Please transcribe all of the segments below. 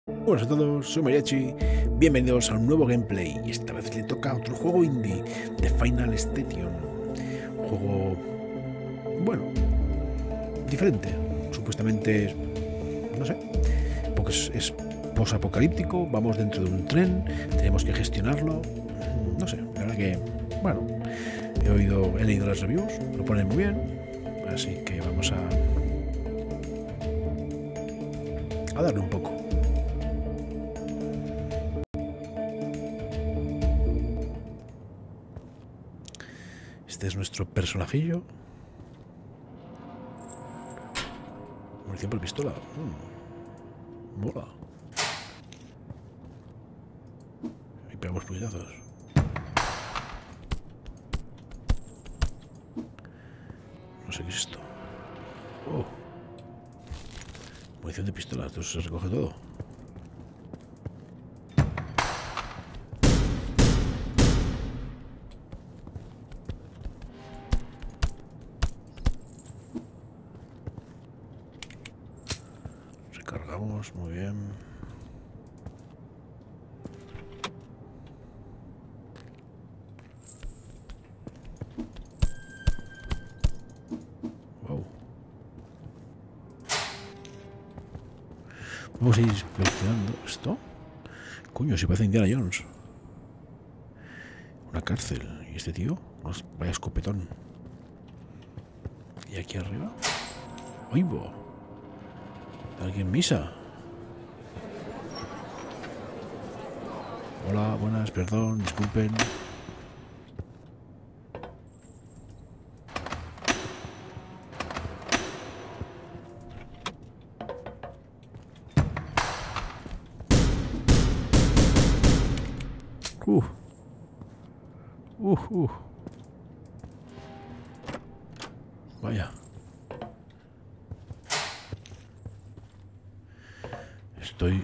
Buenas a todos, soy Mariachi, bienvenidos a un nuevo gameplay y esta vez le toca a otro juego indie de Final Station. Un juego, bueno, diferente, supuestamente, no sé, porque es posapocalíptico, vamos dentro de un tren, tenemos que gestionarlo, no sé, la verdad que, bueno, he leído las reviews, lo ponen muy bien, así que vamos a darle un poco. Este es nuestro personajillo. Munición por pistola. Mola. Y pegamos puñetazos. No sé qué es esto. Oh. Munición de pistola. Esto se recoge todo. Recargamos. Muy bien. Wow. Vamos a ir seleccionando esto. Coño, si parece Indiana Jones. Una cárcel. ¿Y este tío? Vaya escopetón. ¿Y aquí arriba? ¡Oigo! ¿Alguien misa? Hola, buenas, perdón, disculpen. Vaya. Estoy...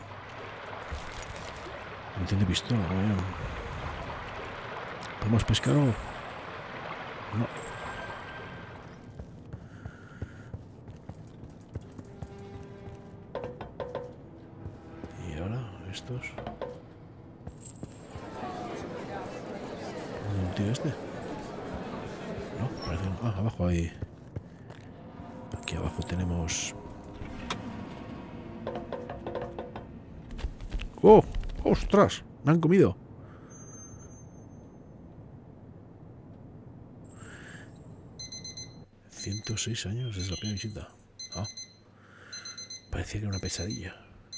No tiene pistola, vaya. ¿Podemos pescar o...? No. Y ahora, estos... ¿Un tío este? No, parece... Ah, abajo hay... Aquí abajo tenemos... ¡Oh! ¡Ostras! Me han comido. ...106 años desde la primera visita. Ah. Parecía que era una pesadilla.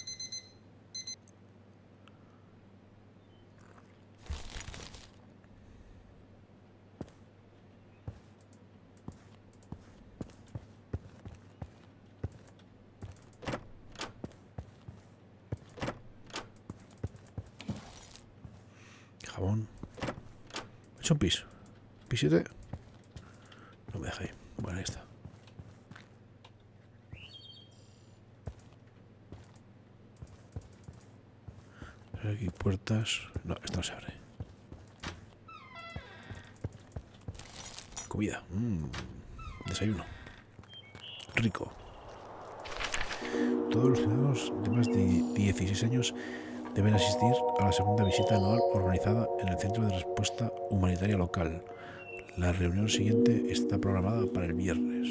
Jabón. He hecho un pis. Pis 7. No me deja ahí. Bueno, ahí está. Aquí puertas. No, esto no se abre. Comida. Desayuno. Rico. Todos los ciudadanos de más de 16 años deben asistir a la segunda visita anual organizada en el Centro de Respuesta Humanitaria Local. La reunión siguiente está programada para el viernes.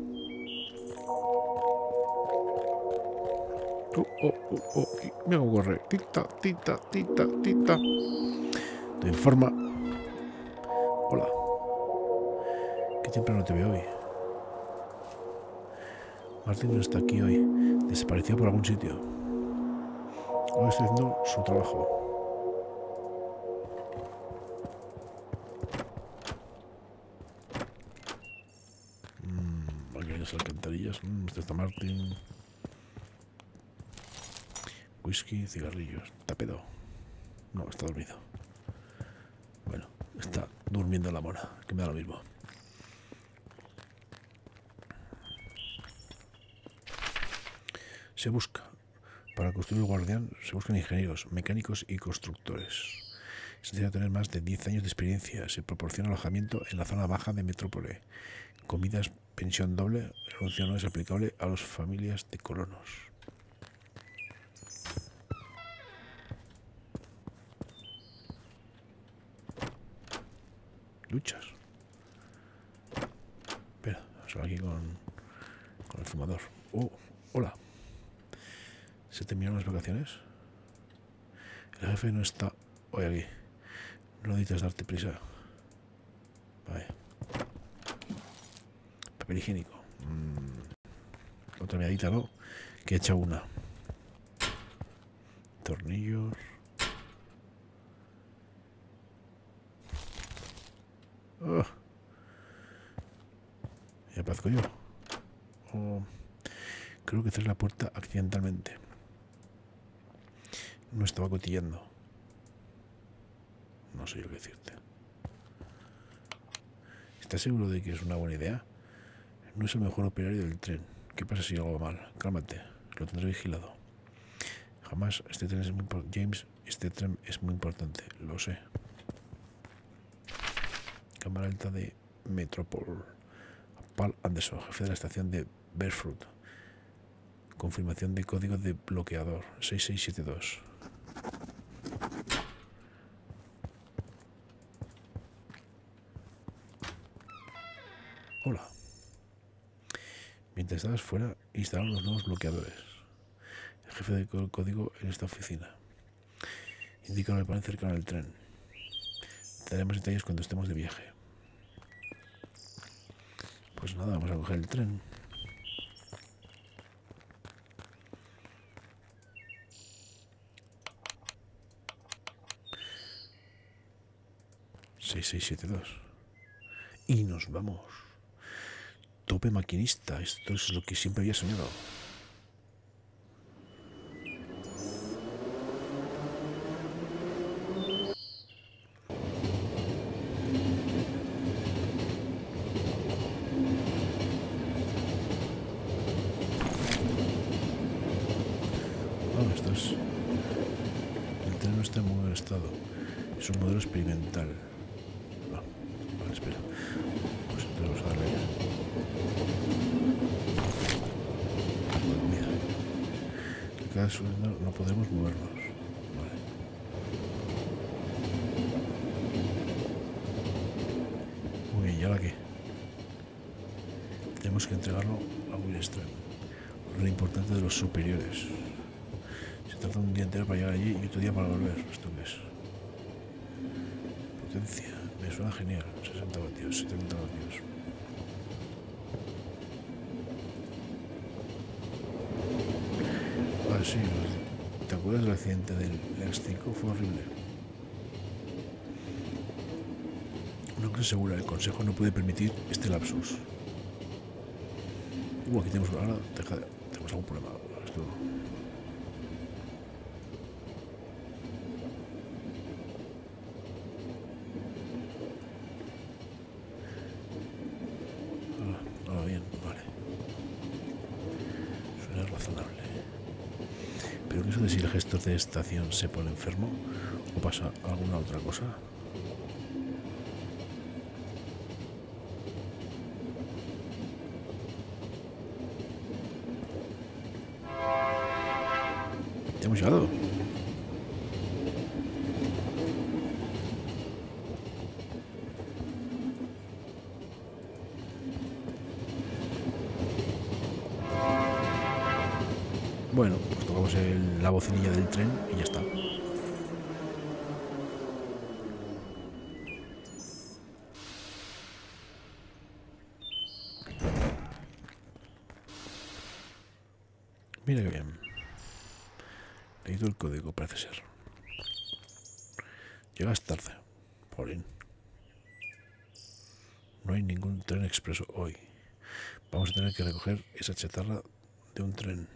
Me hago correr. Tita, tita, tita, tita. Te informa. Hola. Qué temprano te veo hoy. Martín no está aquí hoy. Desapareció por algún sitio. Hoy estoy haciendo su trabajo. Aquí hay las alcantarillas. Este está Martín. Whisky, cigarrillos. Está pedo. No, está dormido. Bueno, está durmiendo la mona, que me da lo mismo. Se busca. Para construir el guardián se buscan ingenieros, mecánicos y constructores. Es necesario tener más de 10 años de experiencia. Se proporciona alojamiento en la zona baja de Metrópole. Comidas, pensión doble. El anuncio no es aplicable a las familias de colonos. duchas. Espera, se va aquí con el fumador. Oh, hola. ¿Se terminaron las vacaciones? El jefe no está hoy aquí. No necesitas darte prisa. Vale. Papel higiénico. Otra miradita, ¿no? Que he echado una. Tornillos. Oh. ¿Y aparezco yo? Oh. Creo que cerré la puerta accidentalmente. No estaba cotillando. No sé yo qué decirte. ¿Estás seguro de que es una buena idea? No es el mejor operario del tren. ¿Qué pasa si algo va mal? Cálmate, lo tendré vigilado. Jamás, este tren es muy importante. James, este tren es muy importante, lo sé. Cámara alta de Metropol. Paul Anderson, jefe de la estación de Bedford. Confirmación de código de bloqueador 6672. Hola. Mientras estabas fuera, instalaron los nuevos bloqueadores. El jefe de código en esta oficina. Indícalo el panel cercano al tren. Te daré más detalles cuando estemos de viaje. Pues nada, vamos a coger el tren. ...6672... Y nos vamos. Tope maquinista. Esto es lo que siempre había soñado. No, esto es... El tren no está en muy buen estado. Es un modelo experimental. Vale, espera. Pues entonces vamos a darle ya. Mira. Que cada sueldo no podemos movernos. Vale. Muy bien, ¿y ahora qué? Tenemos que entregarlo a Willstrand. Lo importante de los superiores. Se trata de un día entero para llegar allí y otro día para volver. ¿Esto qué es? Potencia. Me suena genial. 60 vatios, 70 vatios. Ah, sí. ¿Te acuerdas del accidente del Lex 5? Fue horrible. Una cosa segura, el Consejo no puede permitir este lapsus. Aquí tenemos ahora, tenemos algún problema. Esto. Ahora bien, vale. Suena razonable. Pero ¿qué es si el gestor de estación se pone enfermo o pasa alguna otra cosa? Hemos llegado. Bueno, pues tocamos la bocinilla del tren y ya está. Mira qué bien. Leído el código, parece ser. Llegas tarde. Jolín. No hay ningún tren expreso hoy. Vamos a tener que recoger esa chatarra de un tren.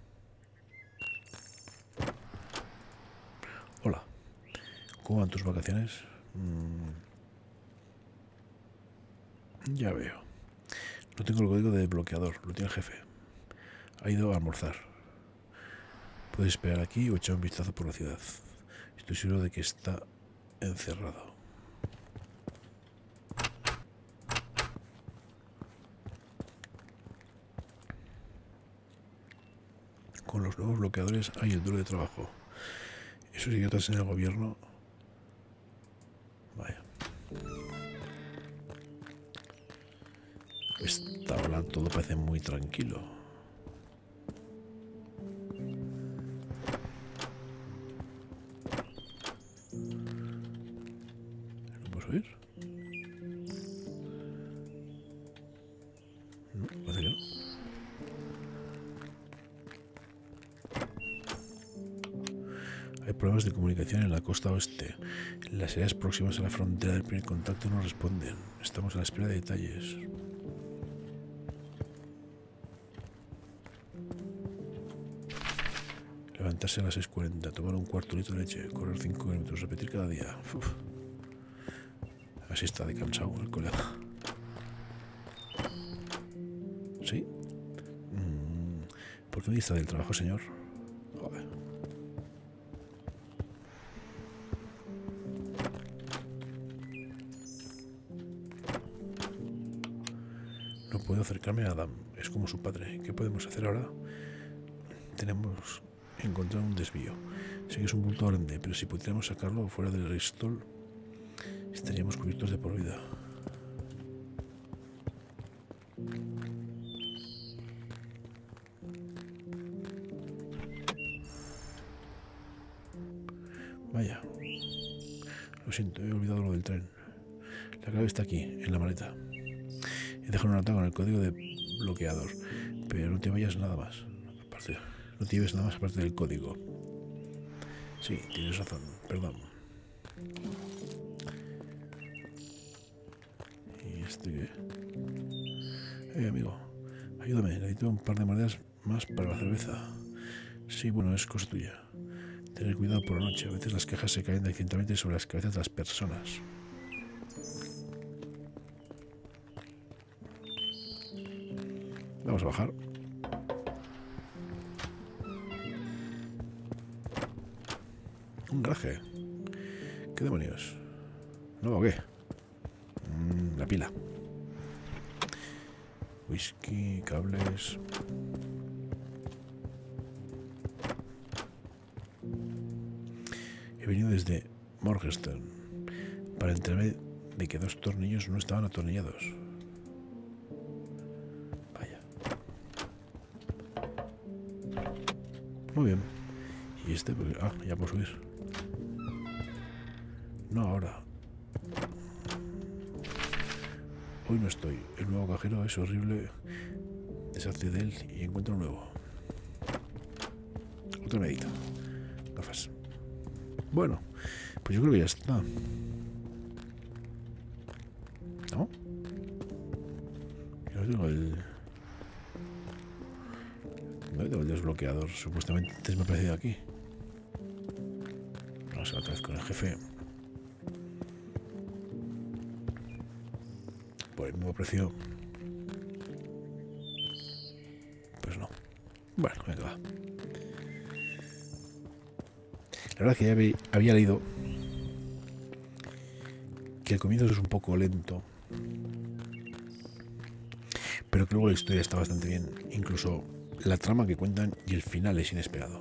Hola. ¿Cómo van tus vacaciones? Ya veo. No tengo el código de bloqueador. Lo tiene el jefe. Ha ido a almorzar. Puedes esperar aquí o echar un vistazo por la ciudad. Estoy seguro de que está encerrado. Con los nuevos bloqueadores hay el duro de trabajo. Esos idiotas en el gobierno... Vaya. Esta hora todo parece muy tranquilo. ¿No puedo subir? No, parece que no. Hay problemas de comunicación en la costa oeste. Las áreas próximas a la frontera del primer contacto no responden. Estamos a la espera de detalles. Levantarse a las 6:40, tomar un cuarto litro de leche, correr 5 minutos, repetir cada día. Uf. Así está de cansado el colega. ¿Sí? ¿Por qué me distrae del trabajo, señor? Joder. No puedo acercarme a Adam. Es como su padre. ¿Qué podemos hacer ahora? Tenemos que encontrar un desvío. Sé que es un bulto grande, pero si pudiéramos sacarlo fuera del Restol, estaríamos cubiertos de por vida. Vaya. Lo siento, he olvidado lo del tren. La clave está aquí, en la maleta. He dejado una nota con el código de bloqueador, pero no te vayas nada más. Aparte, no te lleves nada más aparte del código. Sí, tienes razón, perdón. ¿Y este qué? Amigo, ayúdame, necesito un par de monedas más para la cerveza. Sí, bueno, es cosa tuya. Tener cuidado por la noche, a veces las cajas se caen accidentalmente sobre las cabezas de las personas. Vamos a bajar. Un garaje. ¿Qué demonios? ¿No o qué? La pila. Whisky, cables. He venido desde Morgenstern para enterarme de que 2 tornillos no estaban atornillados. Vaya. Muy bien. ¿Y este? Ah, ya puedo subir. No ahora. Hoy no estoy. El nuevo cajero es horrible. Deshace de él y encuentro un nuevo. Otro medito. Gafas. Bueno, pues yo creo que ya está. ¿No? Yo tengo el... No tengo el desbloqueador. Supuestamente antes me ha aparecido aquí. Vamos a otra vez con el jefe. Por el nuevo precio. Pues no. Bueno, venga, va. La verdad es que ya había leído que el comienzo es un poco lento, pero que luego la historia está bastante bien. Incluso la trama que cuentan y el final es inesperado.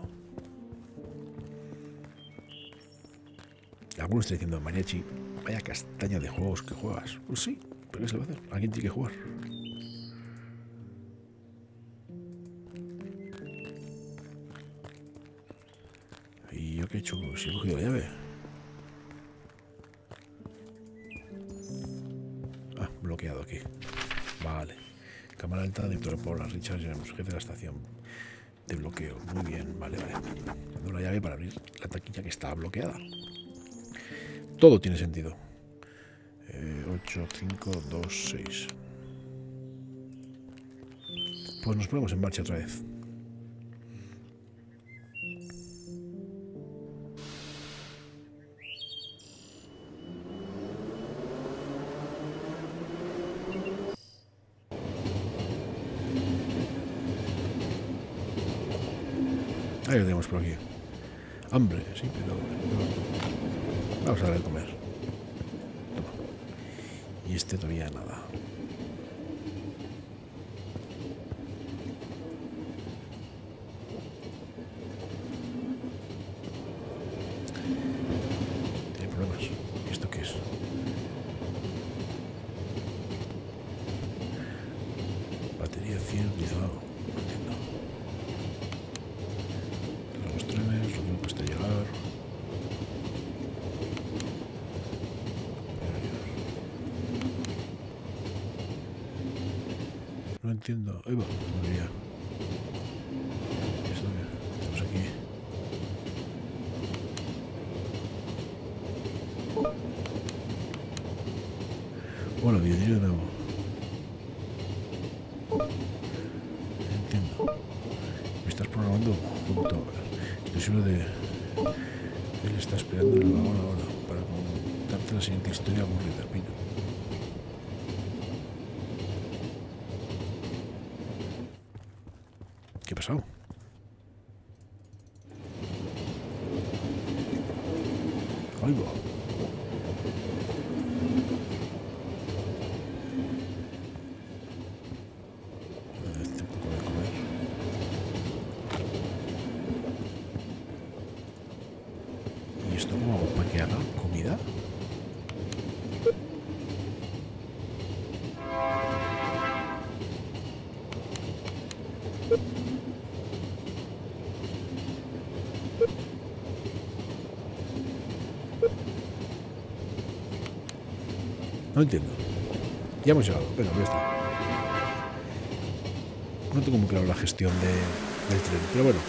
Algunos están diciendo, Mariachi, vaya castaña de juegos que juegas. Pues sí, pero ¿qué se le va a hacer? Alguien tiene que jugar. ¿Y yo qué he hecho? Si he cogido la llave. Ah, bloqueado aquí. Vale. Cámara alta, director por las Richard James, jefe de la estación de bloqueo. Muy bien, vale, vale. Tengo la llave para abrir la taquilla que está bloqueada. Todo tiene sentido. 8, 5, 2, 6. Pues nos ponemos en marcha otra vez. Ahí lo tenemos por aquí. Hambre, sí, pero... Vamos a dar de comer. Toma. Y este todavía nada. Tiene problemas. ¿Y esto qué es? 100 utilizado. No entiendo. Todos los trenes, lo que me cuesta llegar. No entiendo. Ahí va, moriría. Estamos aquí. Hola, bienvenido de nuevo. Entiendo. Me estás programando junto. Estoy seguro de. Él está esperando en el vagón ahora para contarte la siguiente historia aburrida. Mira. ¿Qué ha pasado? Ahí va. Este un poco de comer. ¿Y esto cómo hago para que haga comida? No entiendo. Ya hemos llegado. Venga, ya está. No tengo muy claro la gestión del tren, pero bueno.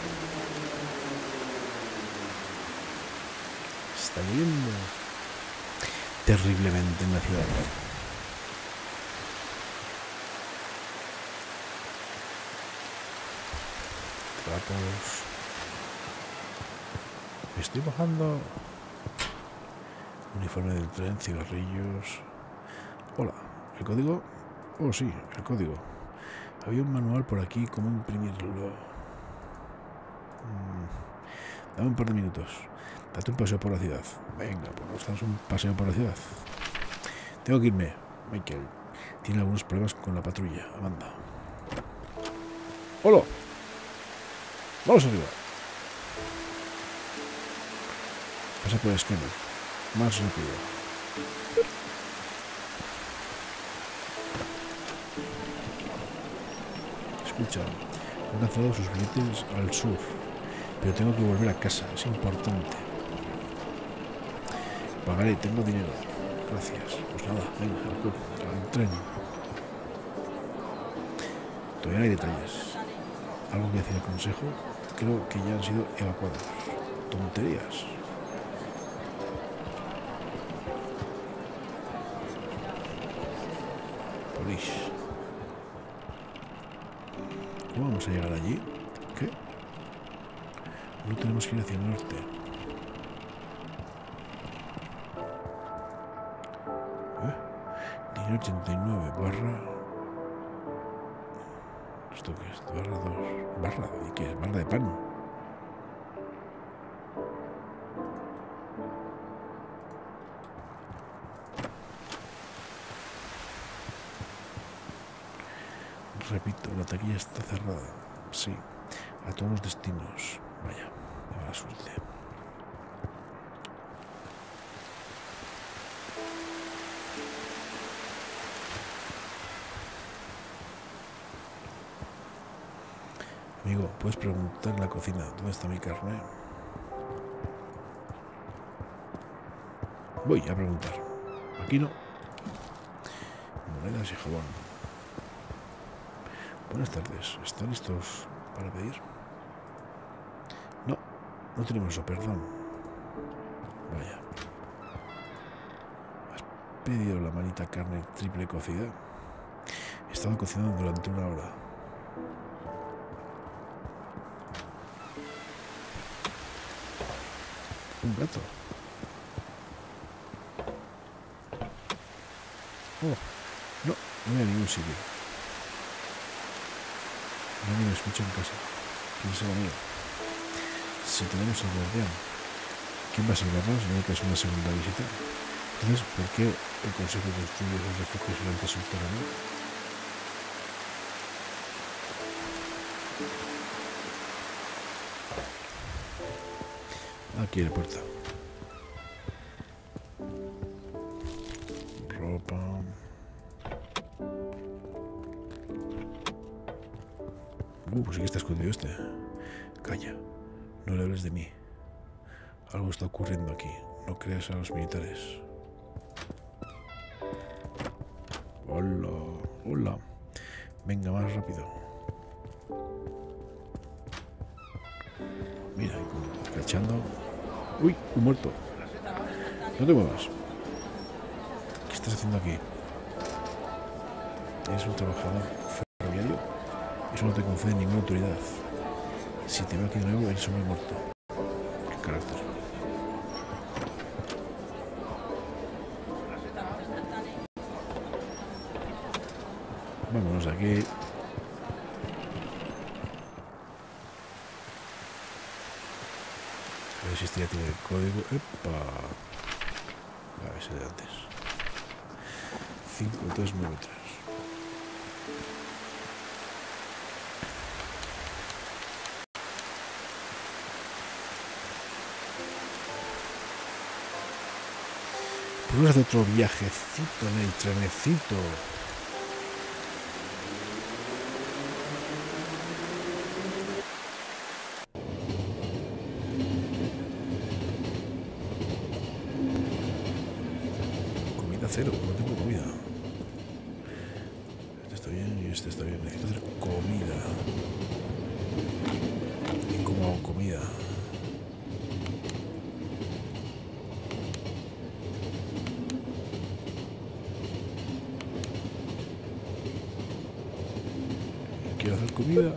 Está lloviendo terriblemente en la ciudad. Trapos. Estoy bajando. Uniforme del tren, cigarrillos. Hola, ¿el código? Oh, sí, el código. Había un manual por aquí, ¿cómo imprimirlo? Dame un par de minutos. Date un paseo por la ciudad. Venga, pues nos damos un paseo por la ciudad. Tengo que irme. Michael tiene algunos problemas con la patrulla. Amanda. ¡Hola! Vamos arriba. Pasa por el esquema. Más rápido. Escucha, han cancelado sus billetes al sur, pero tengo que volver a casa, es importante. Pagaré, tengo dinero. Gracias. Pues nada, venga, al tren. Todavía no hay detalles. Algo que decir el consejo, creo que ya han sido evacuados. Tonterías. ¿Cómo vamos a llegar allí? ¿Qué? No tenemos que ir hacia el norte. Dinero 89 barra... ¿Esto qué es? Barra 2. ¿Barra? ¿Y qué es? Barra de pan. Repito, la taquilla está cerrada. Sí, a todos los destinos. Vaya, me mala suerte. Amigo, puedes preguntar en la cocina dónde está mi carne. Voy a preguntar. Aquí no. Monedas y jabón. Buenas tardes. ¿Están listos para pedir? No, no tenemos eso, perdón. Vaya. ¿Has pedido la manita carne triple cocida? He estado cocinando durante 1 hora. Un gato. Oh, no, no voy a ningún sitio. Nadie me escucha en casa. ¿Quién se va a ir? Si tenemos al guardián, ¿quién va a salvarnos en el caso de una segunda visita? Entonces, ¿por qué el consejo construye esos refugios durante subterráneos? Aquí hay la puerta. Ropa. Pues sí que está escondido este. Calla, no le hables de mí. Algo está ocurriendo aquí. No creas a los militares. Hola, hola. Venga, más rápido. Mira, cachando. Uy, un muerto. No te muevas. ¿Qué estás haciendo aquí? Eres un trabajador ferroviario. Eso no te concede ninguna autoridad. Si te veo aquí de nuevo, eres hombre muerto. Qué carácter. Vámonos aquí. A ver si este ya tiene el código. ¡Epa! A ver, ese de antes. 5393. Podemos hacer otro viajecito en el trenecito. Comida cero, no tengo comida. Este está bien y este está bien. Necesito hacer comida. ¿Y cómo hago comida? Quiero hacer comida.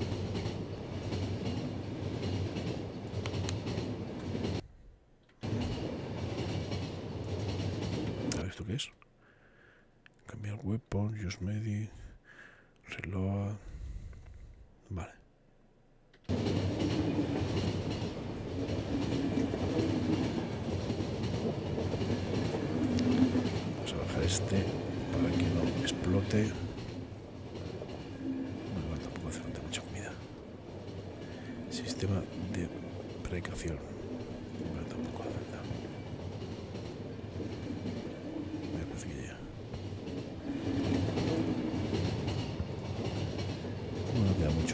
A ver, ¿esto qué es? Cambiar weapon, use medi, reload. Vale. Vamos a bajar este para que no explote. Bueno, tampoco hace falta mucha comida. Sistema de precaución. Bueno, tampoco hace falta. Me parece que ya. No queda mucho.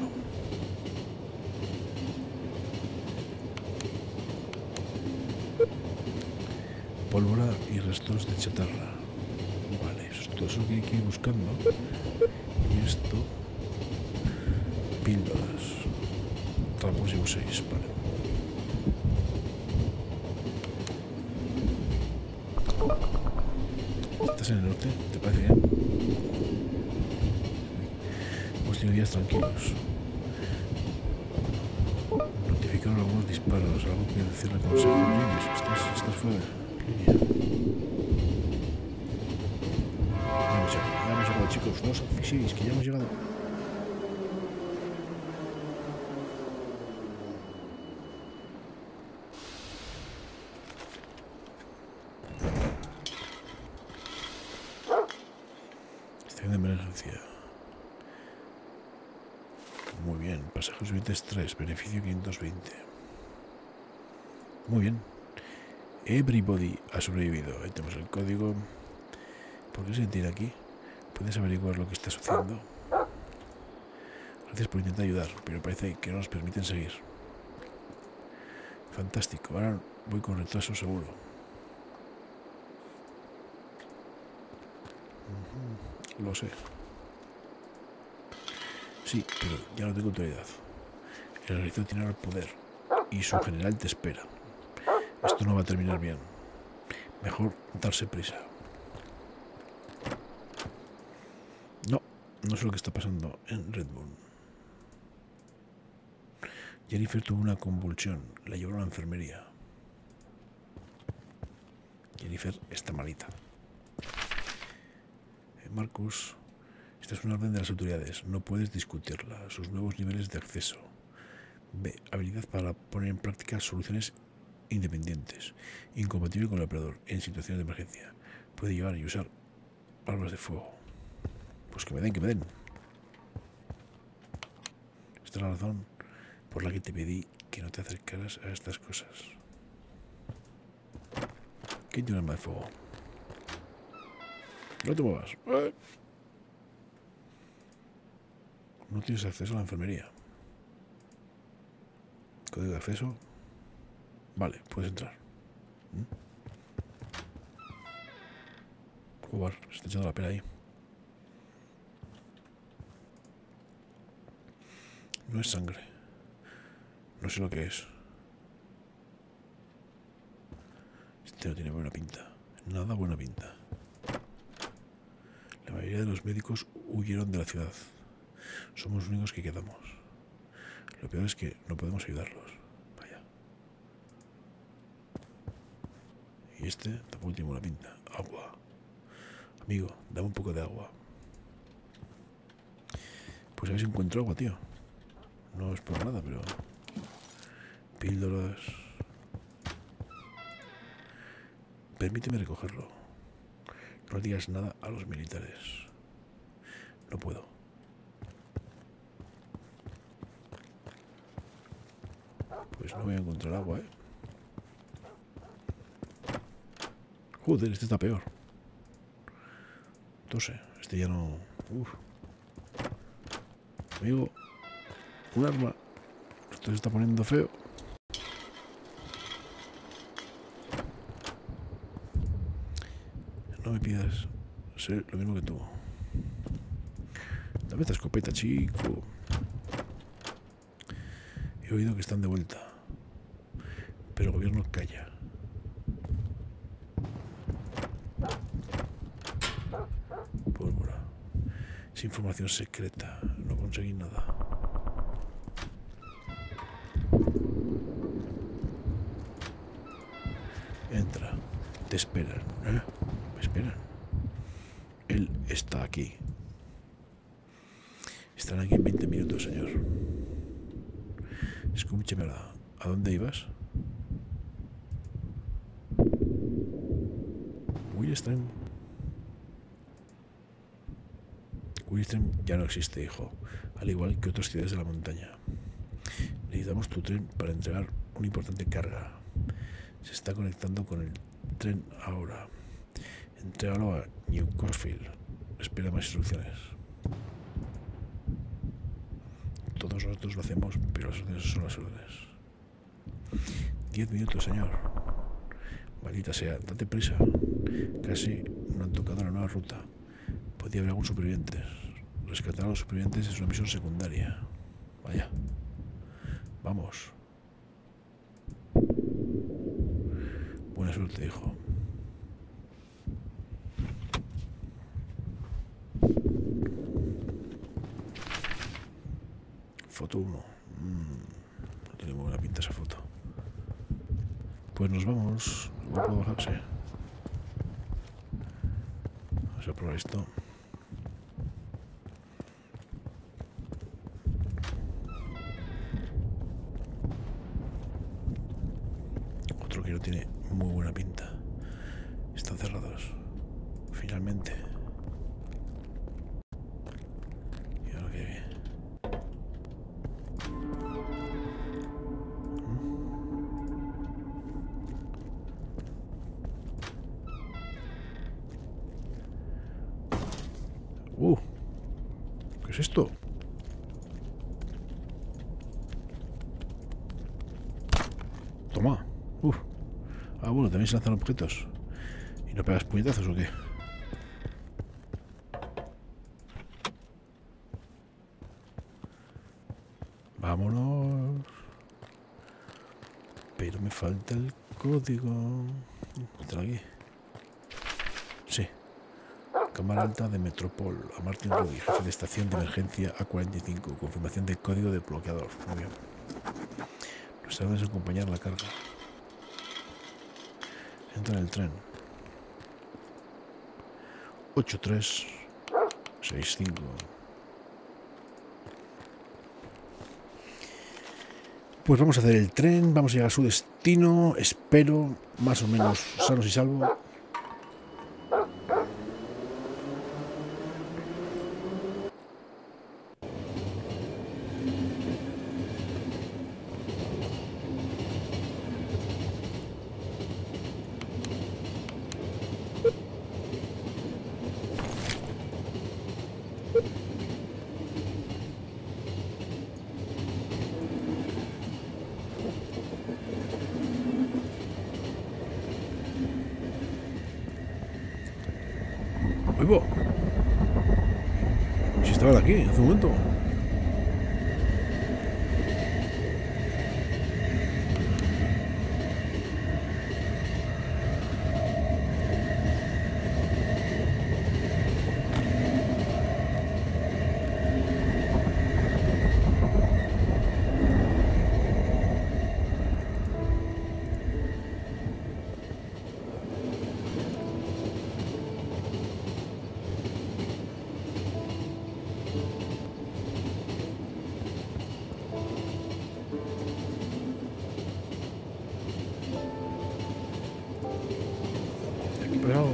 Pólvora y restos de chatarra. Vale, eso es todo eso que hay que ir buscando. Y esto. Píldoras. Trapos llevo 6, vale. ¿Estás en el norte? ¿Te parece bien? Hemos tenido días tranquilos. Notificaron algunos disparos, algo que decir el consejo. Estás fuera. Ya hemos llegado, chicos. No os asfixiéis, que ya hemos llegado. Estación de emergencia. Muy bien. Pasajeros suficientes 3. Beneficio 520. Muy bien. Everybody ha sobrevivido. Ahí tenemos el código. ¿Por qué se tiene aquí? ¿Puedes averiguar lo que está sucediendo? Gracias por intentar ayudar, pero parece que no nos permiten seguir. Fantástico. Ahora voy con retraso seguro. Lo sé. Sí, pero ya no tengo autoridad. El ejército tiene el poder y su general te espera. Esto no va a terminar bien. Mejor darse prisa. No sé lo que está pasando en Redmond. Jennifer tuvo una convulsión. La llevaron a la enfermería. Jennifer está malita. Marcus, esta es una orden de las autoridades. No puedes discutirla. Sus nuevos niveles de acceso. B. Habilidad para poner en práctica soluciones independientes. Incompatible con el operador en situaciones de emergencia. Puede llevar y usar armas de fuego. Pues que me den, que me den. Esta es la razón por la que te pedí que no te acercaras a estas cosas. ¿Quién tiene un arma de fuego? No te muevas. No tienes acceso a la enfermería. Código de acceso. Vale, puedes entrar. Jugar, se está echando la pera ahí. No es sangre. No sé lo que es. Este no tiene buena pinta. Nada buena pinta. La mayoría de los médicos huyeron de la ciudad. Somos los únicos que quedamos. Lo peor es que no podemos ayudarlos. Vaya. Y este tampoco tiene buena pinta. Agua. Amigo, dame un poco de agua. Pues a ver si encuentro agua, tío. No es por nada, pero... Píldoras... Permíteme recogerlo. No digas nada a los militares. No puedo. Pues no voy a encontrar agua, ¿eh? Joder, este está peor. Tose, este ya no... Uf. Amigo, un arma. Esto se está poniendo feo. No me pidas ser lo mismo que tú. Dame esta escopeta, chico. He oído que están de vuelta. Pero el gobierno calla. Pólvora. Es información secreta. No conseguí nada. Entra. Te esperan, ¿eh? Me esperan. Él está aquí. Estarán aquí en 20 minutos, señor. Escúcheme, ¿a dónde ibas? Willström. Willström ya no existe, hijo. Al igual que otras ciudades de la montaña. Necesitamos tu tren para entregar una importante carga. Se está conectando con el tren ahora. Entrégalo a Newcastle. Espera más instrucciones. Todos nosotros lo hacemos, pero las órdenes son las órdenes. 10 minutos, señor. Maldita sea, date prisa. Casi no han tocado la nueva ruta. Podría haber algún superviviente. Rescatar a los supervivientes es una misión secundaria. Vaya. Vamos. Buena suerte, hijo. Foto 1. No tiene muy buena pinta esa foto. Pues nos vamos. ¿No puedo bajarse? Vamos a probar esto. Otro que no tiene muy buena pinta. Están cerrados. Finalmente. Y ahora que bien. ¿Qué es esto? Toma. Ah, bueno, también se lanzan objetos. ¿Y no pegas puñetazos o qué? Vámonos. Pero me falta el código. ¿Está aquí? Sí. Cámara alta de Metropol. A Martin Rudy, jefe de estación de emergencia A45. Confirmación del código del bloqueador. Muy bien. Nuestra orden es acompañar la carga. Entra en el tren. 8365. Pues vamos a hacer el tren, vamos a llegar a su destino, espero, más o menos sanos y salvos. ¡Vivo! Si estaba aquí hace un momento. Pero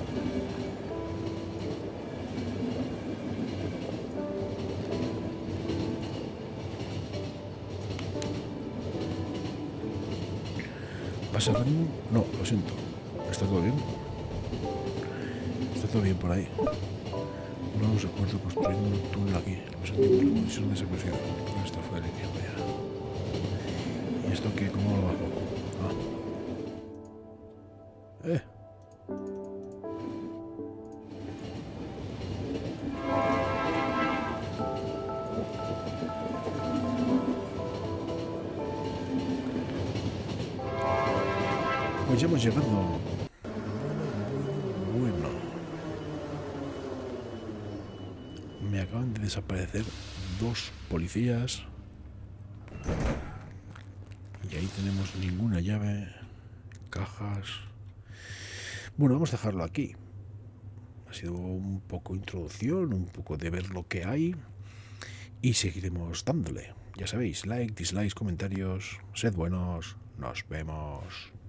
¿pasa daño? No, lo siento. ¿Está todo bien? Está todo bien por ahí. No os acuerdo construyendo un túnel aquí. Lo sentimos, la condición desaparecida. Todo está fuera de línea, vaya. ¿Y esto qué? ¿Cómo lo bajo? Ah. Pues ya hemos llegado. Bueno. Me acaban de desaparecer 2 policías. Y ahí tenemos ninguna llave. Cajas. Bueno, vamos a dejarlo aquí. Ha sido un poco introducción, un poco de ver lo que hay. Y seguiremos dándole. Ya sabéis, like, dislikes, comentarios. Sed buenos. Nos vemos.